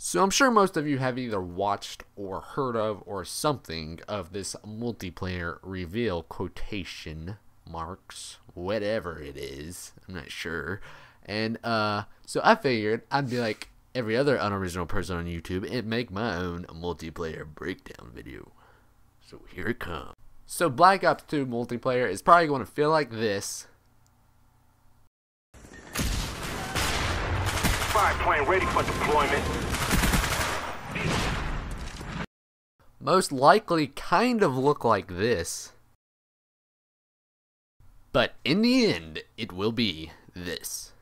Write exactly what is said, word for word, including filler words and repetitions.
So I'm sure most of you have either watched or heard of or something of this multiplayer reveal, quotation marks, whatever it is, I'm not sure. And uh, so I figured I'd be like every other unoriginal person on YouTube and make my own multiplayer breakdown video. So here it comes. So Black Ops two multiplayer is probably going to feel like this. Fire plane ready for deployment. Most likely kind of look like this. But in the end, it will be this.